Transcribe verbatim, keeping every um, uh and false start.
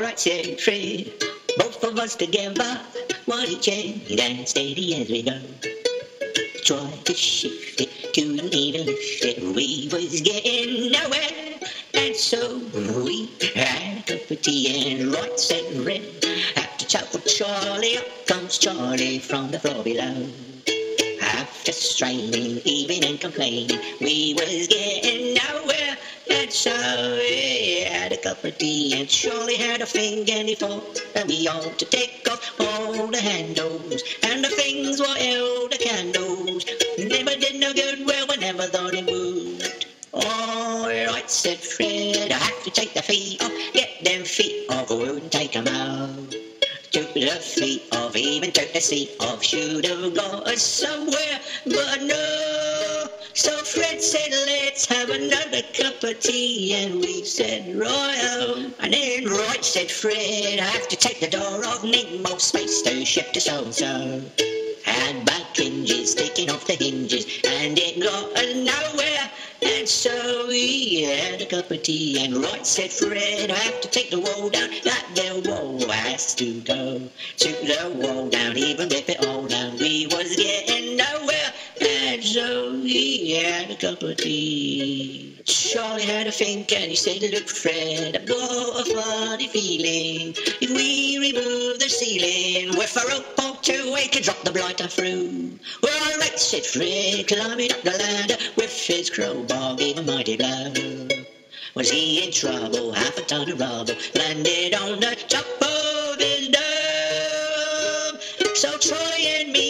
right, said Fred. Both of us together, one each end, and steady as we go. Tried to shift it, couldn't even lift it. We was getting nowhere, and so we had a cup of tea and right, said Red. After chat with Charlie, up comes Charlie from the floor below. After straining, even and complaining, we was getting nowhere, and so we had a cup of tea, and Charlie had a thing, and he thought that we ought to take off all the handles, and the things were held the candles. Never did no good, well, we never thought it would. All right, said Fred, I have to take the feet off, get them feet off, I wouldn't take them out. Took the feet off, even took the seat off, should have got us somewhere, but no. So Fred said, let's have another cup of tea, and we said, right, and then right, said Fred, I have to take the door off, need more space to shift us so-and-so. Had back hinges, taking off the hinges, and it got us nowhere, and so we had a cup of tea, and right, said Fred, I have to take the wall down, that there wall has to go. Took the wall down, even rip it all down, we was getting nowhere, and so we had a cup of tea. Charlie had a think, and he said, look, Fred, I've got a funny feeling, if we remove the ceiling, with a rope or two, we could drop the blighter through. Well, all right, said Fred, climbing up the ladder, with his crowbar, gave a mighty blow. Was he in trouble? Half a ton of rubble landed on the top of his dome. So Troy and me